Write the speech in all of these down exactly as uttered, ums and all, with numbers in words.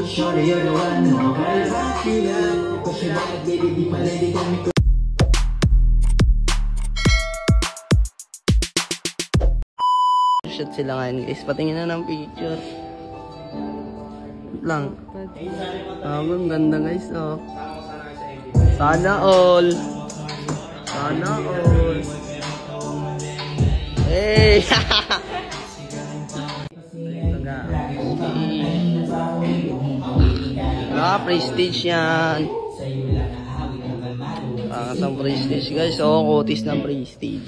Shorty, you're the one, no matter what you love. Cause you're bad, baby, di pala di kami ko. Shoot sila ngayon guys, patingin na ng picture. Wait lang. Ah, ang ganda guys, oh. Sana all. Sana all. Hey! Ah, prestige yan. Ah, isang prestige guys, oh, kutis ng prestige.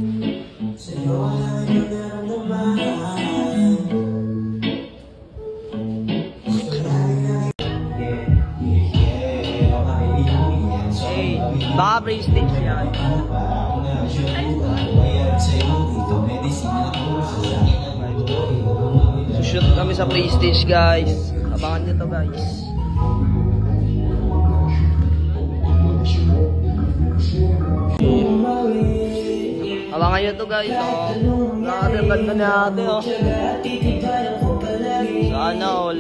Hey, baka prestige yan. Shoot kami sa prestige guys. Abangan nyo to guys. Abangan nyo to guys, oh. Nakakaganda na natin, oh. Sana all.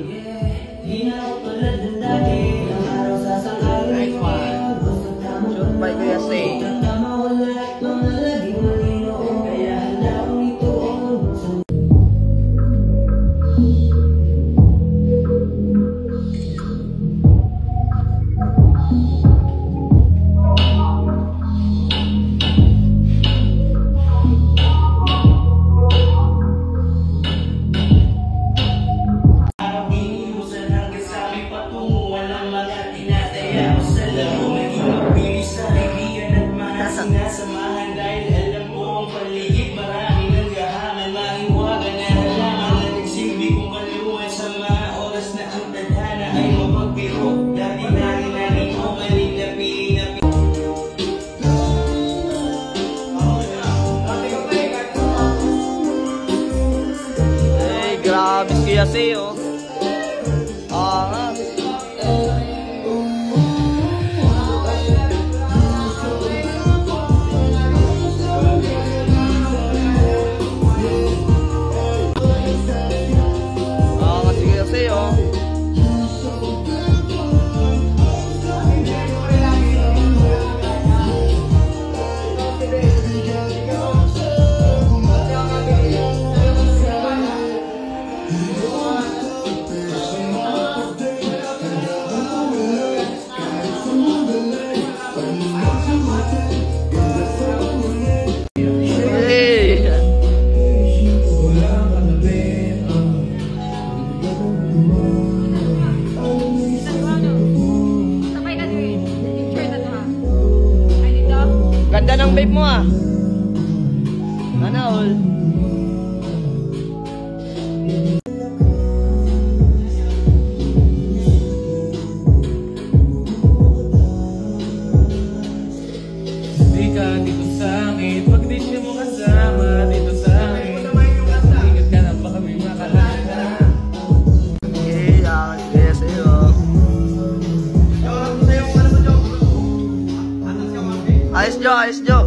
Shoot by Kuya Say. Grabe Kuya Say, oh. Ah, ah, kasi Kuya Say, oh. Ganda ng babe mo, ah. Sana all. Di ka dito sa akin, pag di siya mo kasama dito sa akin. Ingat ka na baka may makalala. Okay, ah, yes, oh. Ayos Jo, ayos Jo.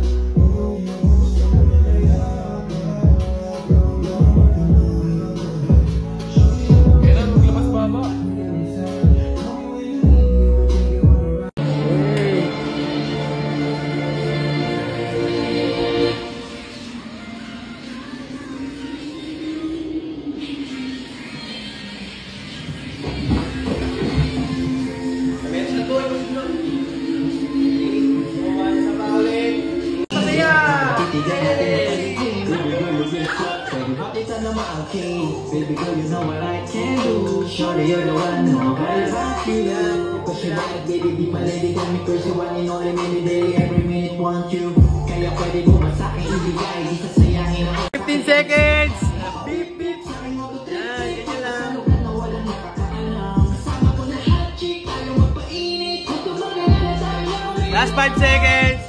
Kailan maglabas baba? Baby girl, you know what I can do. Shorty, you're the one, no matter what you love. Cause you're bad, baby, di pala di kami crazy. One and only minute, daily, every minute, want you. Kaya pwede mo ba sa'kin ibigay? Di sasayahin ako. fifteen seconds! Beep, beep, sa'kin mo to take. Yan, ganyan lang. Walang nakakaalam. Kasama ko na hot chick, ayaw magpainit. Gusto mo na tayo. Last five seconds!